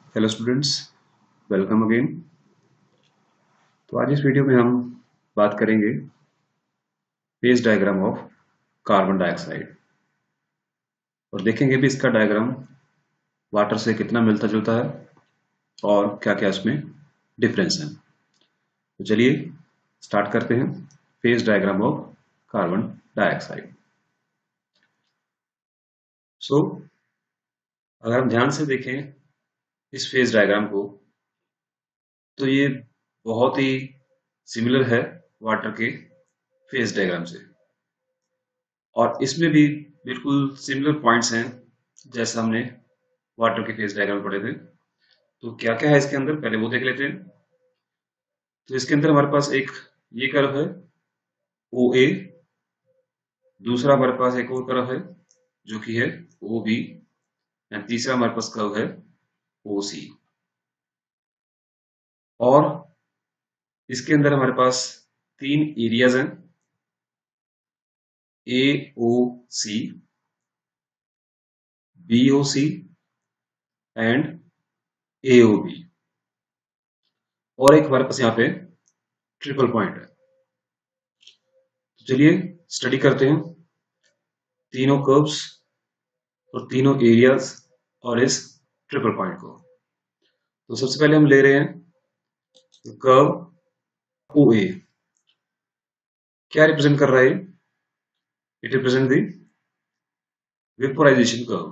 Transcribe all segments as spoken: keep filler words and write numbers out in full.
Hello students, welcome again. तो आज इस वीडियो में हम बात करेंगे phase diagram of carbon dioxide और देखेंगे भी इसका डायग्राम वाटर से कितना मिलता जुलता है और क्या क्या इसमें डिफरेंस है। तो चलिए स्टार्ट करते हैं phase diagram of carbon dioxide. So अगर हम ध्यान से देखें इस फेज डायग्राम को तो ये बहुत ही सिमिलर है वाटर के फेज डायग्राम से और इसमें भी बिल्कुल सिमिलर पॉइंट्स हैं जैसा हमने वाटर के फेज डायग्राम पढ़े थे। तो क्या क्या है इसके अंदर पहले वो देख लेते हैं। तो इसके अंदर हमारे पास एक ये कर्व है ओ ए, दूसरा हमारे पास एक और कर्व है जो कि है ओ बी एंड तीसरा हमारे पास कर्व है ओ सी। और इसके अंदर हमारे पास तीन एरियाज हैं A O C, B O C and A O B. और एक हमारे पास यहाँ पे ट्रिपल पॉइंट है। तो चलिए स्टडी करते हैं तीनों कर्व्स और तीनों एरियाज और इस ट्रिपल पॉइंट को। तो सबसे पहले हम ले रहे हैं कर्व ओ ए। क्या रिप्रेजेंट कर रहा है? It represent the vaporization curve.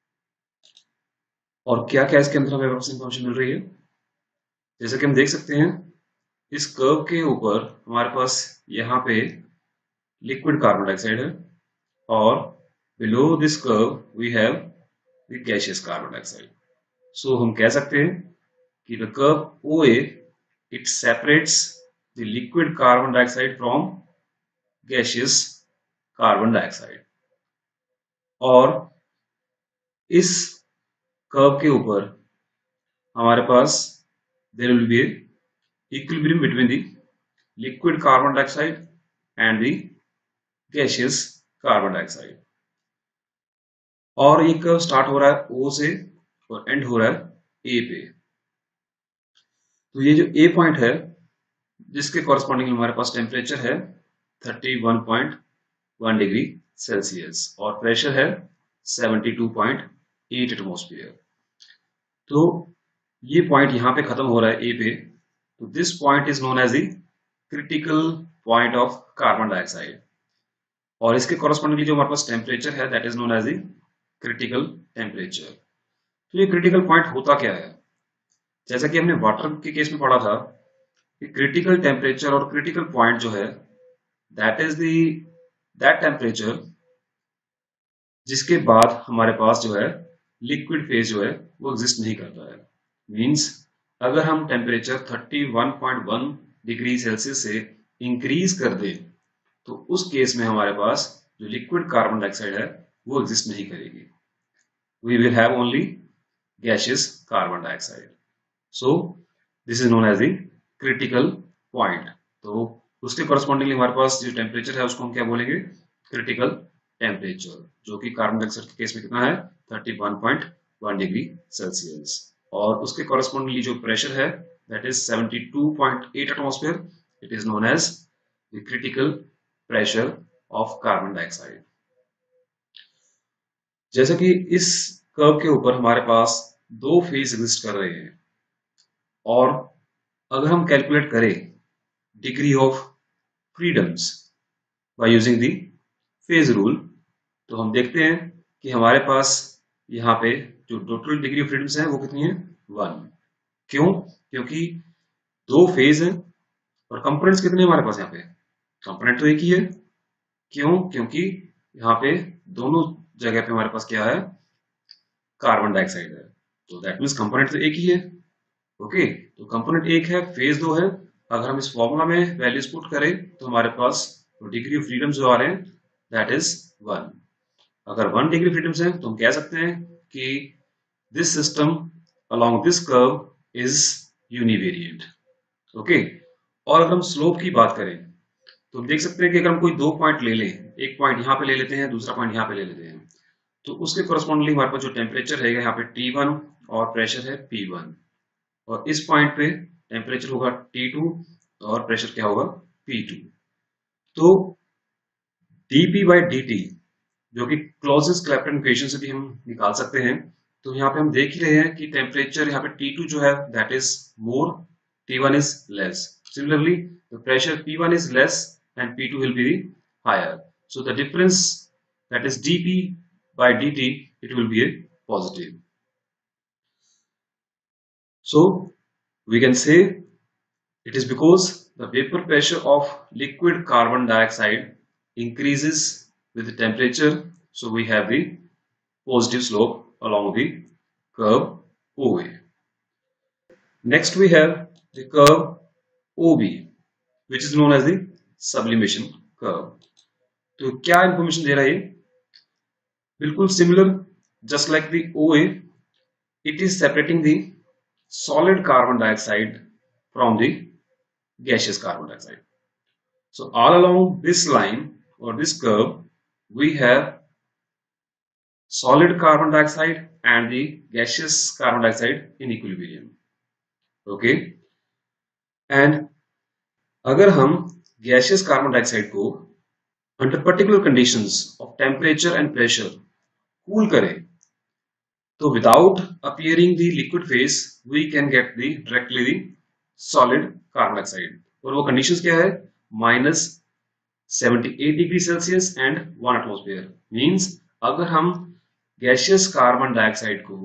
और क्या क्या इसके अंदर हमें इंफॉर्मेशन मिल रही है? जैसा कि हम देख सकते हैं इस कर्व के ऊपर हमारे पास यहाँ पे लिक्विड कार्बन डाइऑक्साइड है और below this curve we have the gaseous carbon dioxide. So हम कह सकते हैं कि the curve O A it separates the liquid carbon dioxide from gaseous carbon dioxide. और इस कर्व के ऊपर हमारे पास there will be equilibrium between the liquid carbon dioxide and the gaseous carbon dioxide. और ये कर्व स्टार्ट हो रहा है ओ से और एंड हो रहा है ए पे। तो ये जो ए पॉइंट है जिसके कॉरस्पॉन्डिंग हमारे पास टेम्परेचर है thirty one point one degree Celsius और प्रेशर है seventy two point eight atmosphere. तो ये पॉइंट यहाँ पे खत्म हो रहा है ए पे। तो this point is known as the critical point of carbon dioxide और इसके कॉरस्पॉन्डिंगली जो हमारे पास टेम्परेचर है that is known as the critical temperature. तो ये क्रिटिकल पॉइंट होता क्या है? जैसा कि हमने वाटर के केस में पढ़ा था कि क्रिटिकल टेम्परेचर और क्रिटिकल पॉइंट जो है that is the that temperature जिसके बाद हमारे पास जो है लिक्विड फेज जो है वो एग्जिस्ट नहीं करता है। मींस अगर हम temperature thirty one point one degree Celsius से इंक्रीज कर दें तो उस केस में हमारे पास जो लिक्विड कार्बन डाइऑक्साइड है वो एग्जिस्ट नहीं करेगी। We will have only gaseous carbon dioxide. So this is known as the critical point. तो उसके कॉरस्पॉन्डिंगली हमारे पास जो टेम्परेचर है उसको हम क्या बोलेंगे? क्रिटिकल टेम्परेचर, जो कि कार्बन डाइऑक्साइड के केस में कितना है thirty one point one degree Celsius. और उसके कॉरस्पॉन्डिंगली जो प्रेशर है that is seventy two point eight atmosphere. It is known as the critical pressure of carbon dioxide. जैसे कि इस कर्व के ऊपर हमारे पास दो फेज एग्जिस्ट कर रहे हैं और अगर हम कैलकुलेट करें degree of freedoms by using the phase rule तो हम देखते हैं कि हमारे पास यहाँ पे जो टोटल डिग्री ऑफ फ्रीडम्स है वो कितनी है? वन। क्यों? क्योंकि दो फेज है और कंपोनेंट्स कितने हमारे पास यहाँ पे? कंपोनेंट तो एक ही है। क्यों? क्योंकि यहाँ पे दोनों जगह पे हमारे पास क्या है? कार्बन डाइऑक्साइड है। तो दैट मीन्स कंपोनेंट तो एक ही है। ओके, तो कंपोनेंट एक है, फेज दो है। अगर हम इस फॉर्मूला में वैल्यूज पुट करें तो हमारे पास डिग्री ऑफ फ्रीडम जो आ रहे हैं दैट इज वन। अगर वन डिग्री फ्रीडम्स है तो हम कह सकते हैं कि this system along this curve is univariant. Okay, और अगर हम स्लोप की बात करें तो हम देख सकते हैं कि अगर हम कोई दो पॉइंट ले लें, एक पॉइंट यहाँ पे ले लेते हैं, दूसरा पॉइंट यहाँ पे ले लेते हैं, तो उसके कोरस्पॉन्डिंगली हमारे पास जो टेम्परेचर रहेगा यहाँ पे टी वन और प्रेशर है P वन, और इस पॉइंट पे टेम्परेचर होगा T टू और प्रेशर क्या होगा P टू। तो dP बाई dt जो कि क्लॉजेस्ट क्लैपेटन इक्वेशन से भी हम निकाल सकते हैं। तो यहाँ पे हम देख ही रहे हैं कि टेम्परेचर यहाँ पे T टू जो है that is more, T one is less. Similarly, the pressure P one is less and P two will be higher. So the difference, that is dP by dt, it will be a positive. So we can say it is because the vapor pressure of liquid carbon dioxide increases with the temperature. So we have the positive slope along the curve O A. Next we have the curve O B, which is known as the sublimation curve. तो क्या information दे रहा है? बिल्कुल similar, just like the O A, it is separating the solid carbon dioxide from the gaseous carbon dioxide. So all along this line or this curve, we have solid carbon dioxide and the gaseous carbon dioxide in equilibrium. Okay, and अगर हम gaseous carbon dioxide को under particular conditions of temperature and pressure cool करें, तो without appearing the liquid phase we can get the directly the solid carbon dioxide. और वो conditions क्या है? minus seventy-eight degree Celsius and one atmosphere. Means अगर हम gaseous carbon dioxide को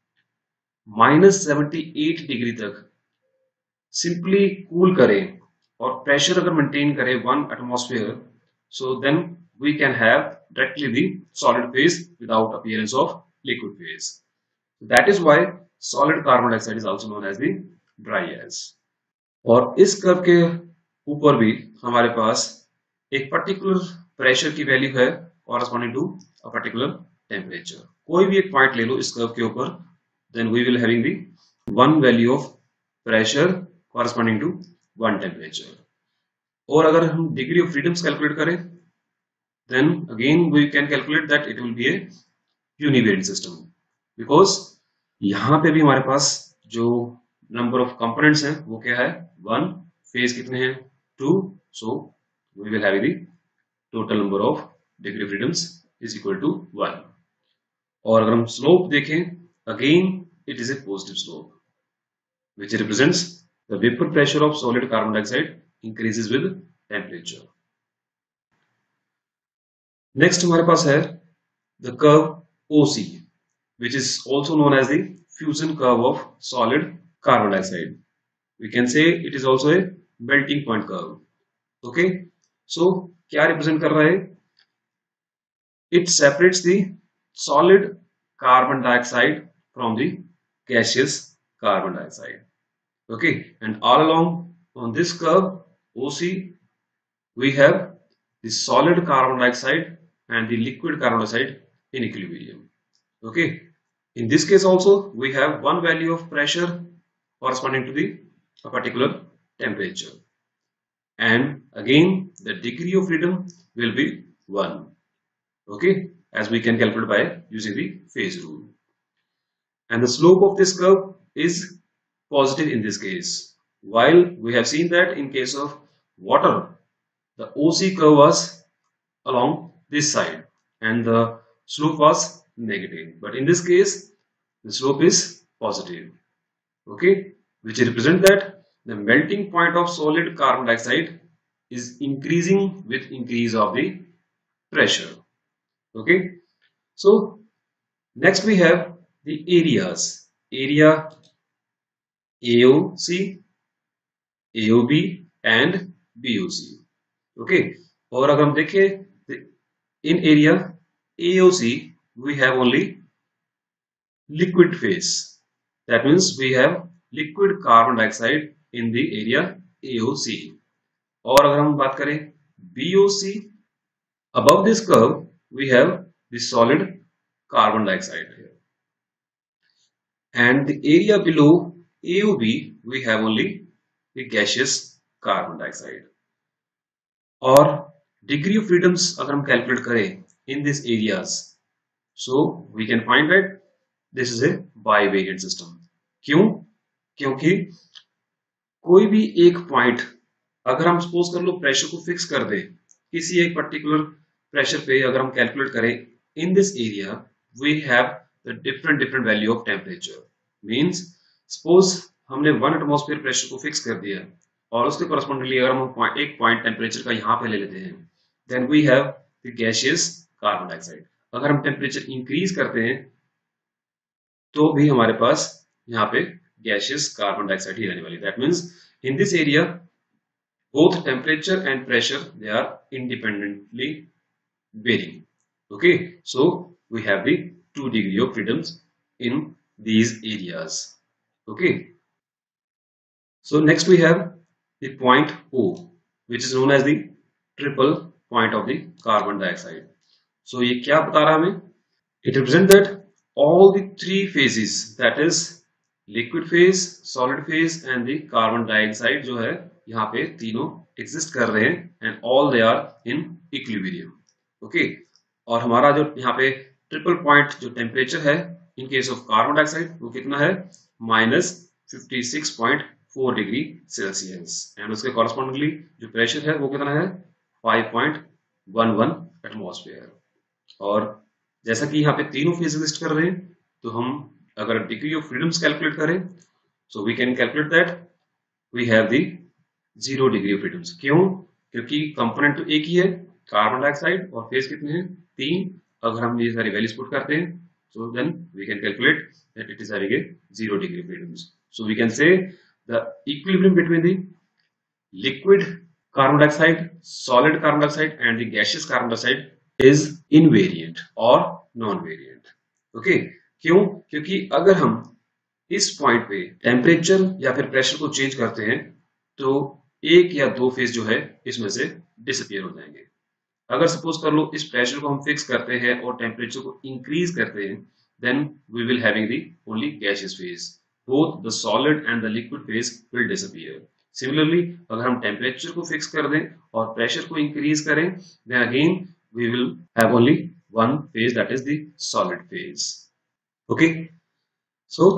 minus seventy eight degree तक सिंपली कूल करें और प्रेशर अगर मेंटेन करें one atmosphere, so then we can have directly the solid phase without appearance of liquid phase. That is why solid carbon dioxide is also known as the dry gas. और इस curve के ऊपर भी हमारे पास एक particular pressure की value है corresponding to a particular temperature. कोई भी एक पॉइंट ले लो इस कर्व के ऊपर, then we will having the one value of pressure corresponding to one temperature. और अगर हम डिग्री ऑफ फ्रीडम्स कैलकुलेट करें, then again we can calculate that it will be a univariant system, because यहाँ पे भी हमारे पास जो नंबर ऑफ कंपोनेंट्स हैं वो क्या है, वन. फेज कितने हैं, two. So we will have the total number of degree freedoms is equal to one. और अगर हम स्लोप देखें, again it is a positive slope which represents the vapor pressure of solid carbon dioxide increases with temperature. Next हमारे पास है the curve O C, which is also known as the fusion curve of solid carbon dioxide. We can say it is also a melting point curve. Okay, so क्या represent कर रहा है? It separates the solid carbon dioxide from the gaseous carbon dioxide. Okay, and all along on this curve O C we have the solid carbon dioxide and the liquid carbon dioxide in equilibrium. Okay, in this case also we have one value of pressure corresponding to the a particular temperature, and again the degree of freedom will be one. Okay, as we can calculate by using the phase rule, and the slope of this curve is positive in this case, while we have seen that in case of water the O C curve was along this side and the slope was negative, but in this case the slope is positive. Okay, which represent that the melting point of solid carbon dioxide is increasing with increase of the pressure. Okay, so next we have the areas. Area A O C, A O B and B O C. Okay, और अगर हम देखें in area A O C we have only liquid phase. That means we have liquid carbon dioxide in the area A O C. और अगर हम बात करें B O C, above this curve we have the solid carbon dioxide here, and the area below A O B we have only the gaseous carbon dioxide. और degree of freedoms अगर हम calculate करें in these areas, so we can find that this is a bivariant system. क्यों? क्योंकि कोई भी एक point अगर हम सपोज कर लो प्रेशर को फिक्स कर दे, किसी एक पर्टिकुलर प्रेशर पे अगर हम कैलकुलेट करें, in this area we have the different different value of temperature. Means suppose हमने वन एटमॉस्फेयर प्रेशर को फिक्स कर दिया और उसके कॉरस्पॉन्डिंगली अगर हम point, एक पॉइंट टेम्परेचर का यहाँ पे ले लेते हैं, then we have the gaseous carbon dioxide. अगर हम टेम्परेचर इंक्रीज करते हैं तो भी हमारे पास यहाँ पे गैसियस कार्बन डाइऑक्साइड ही रहने वाली। That means in this area both temperature and pressure, they are independently varying. Okay, so we have the two degree of freedoms in these areas. Okay, so next we have the point O, which is known as the triple point of the carbon dioxide. So ये क्या बता रहा है हमें? It represents that all the three phases, that is liquid phase, solid phase and the carbon dioxide जो है यहाँ पे तीनों एग्जिस्ट कर रहे हैं and all they are in equilibrium. Okay, और हमारा जो यहाँ पे ट्रिपल पॉइंट जो टेम्परेचर है in case of carbon dioxide वो कितना है? Minus fifty six point four degree Celsius and उसके कॉरस्पॉन्डिंगली जो प्रेशर है वो कितना है? Five point one one atmosphere. और जैसा कि यहाँ पे तीनों फेज एग्जिस्ट कर रहे हैं तो हम अगर डिग्री ऑफ फ्रीडम्स कैलकुलेट करें so we can calculate that we have the zero degree of freedoms. क्यों? क्योंकि कंपोनेंट तो एक ही है कार्बन डाइऑक्साइड और फेज कितने हैं? तीन। अगर हम ये सारी वैल्यूज पुट करते हैं so then we can calculate that it is having a zero degree freedoms. So we can say the equilibrium between the liquid carbon dioxide, solid carbon dioxide and the gaseous carbon dioxide is invariant और non variant. Okay, क्यों? क्योंकि अगर हम इस point पे temperature या फिर pressure को चेंज करते हैं तो एक या दो फेज जो है इसमें से डिसअपियर हो जाएंगे। अगर सपोज कर लो इस प्रेशर को हम फिक्स करते हैं और टेम्परेचर को इंक्रीज करते हैं then we will having the only gaseous phase, both the solid and the liquid phase will disappear. Similarly अगर हम टेम्परेचर को फिक्स कर दें और प्रेशर को इंक्रीज करें then again we will have only one phase, that is the solid phase. Okay, so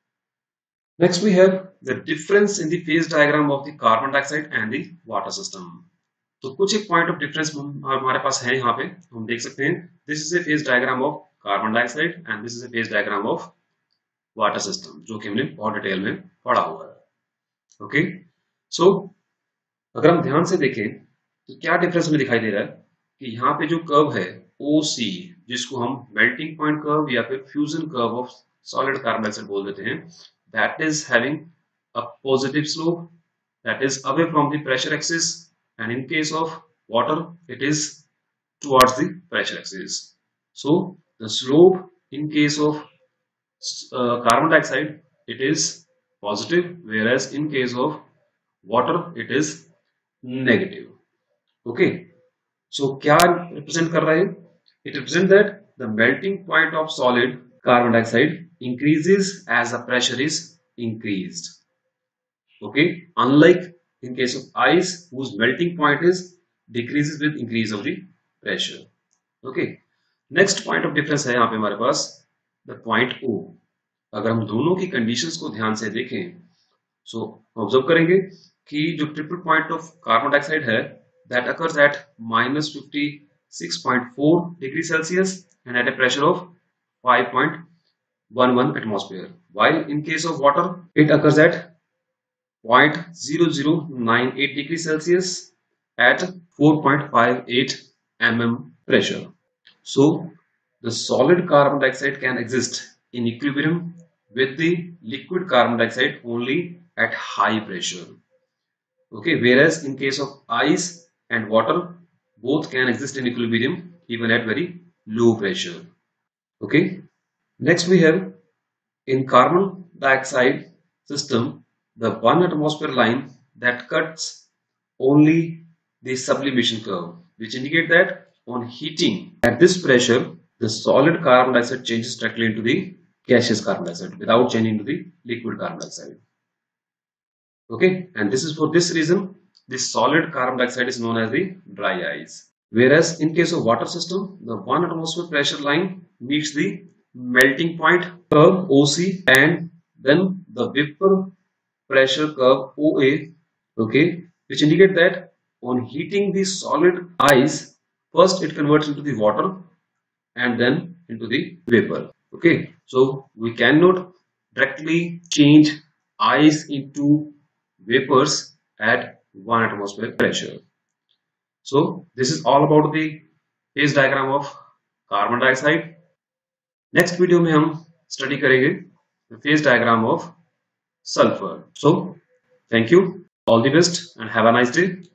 next we have the difference in the phase diagram of the carbon dioxide and the water system. तो कुछ एक point of difference हमारे पास है यहाँ पे, हम देख सकते हैं this is a phase diagram of carbon dioxide and this is a phase diagram of water system, जो कि हमने बहुत डिटेल में पढ़ा हुआ है। ओके, सो अगर हम ध्यान से देखें तो क्या डिफरेंस हमें दिखाई दे रहा है कि यहाँ पे जो कर्व है O C, जिसको हम मेल्टिंग पॉइंट कर्व या फिर fusion curve of solid carbon dioxide बोल देते हैं, that is having a positive slope, that is away from the pressure axis, and in case of water it is towards the pressure axis. So the slope in case of uh, carbon dioxide it is positive, whereas in case of water it is negative. Okay, so क्या represent कर रहा है? It represents that the melting point of solid carbon dioxide increases as the pressure is increased. Okay, unlike in case of ice whose melting point is decreases with increase of the pressure. Okay, next point of difference है यहाँ पे हमारे पास the point O. अगर हम दोनों की conditions को ध्यान से देखें so ऑब्जर्व करेंगे कि जो triple point of carbon dioxide है that occurs at minus fifty six point four degree Celsius and at a pressure of five point one one atmosphere, while in case of water it occurs at zero point zero zero nine eight degree Celsius at four point five eight millimeter pressure. So the solid carbon dioxide can exist in equilibrium with the liquid carbon dioxide only at high pressure. Okay, whereas in case of ice and water both can exist in equilibrium even at very low pressure. Okay, next we have in carbon dioxide system the one atmosphere line that cuts only the sublimation curve, which indicate that on heating at this pressure the solid carbon dioxide changes directly into the gaseous carbon dioxide without changing to the liquid carbon dioxide. Okay, and this is for this reason this solid carbon dioxide is known as the dry ice. Whereas in case of water system the one atmosphere pressure line meets the melting point curve O C and then the vapor pressure curve O A, okay, which indicate that on heating the solid ice, first it converts into the water and then into the vapor. Okay, so we cannot directly change ice into vapors at one atmosphere pressure. So this is all about the phase diagram of carbon dioxide. Next video में हम study करेंगे phase diagram of sulphur. So thank you, all the best and have a nice day.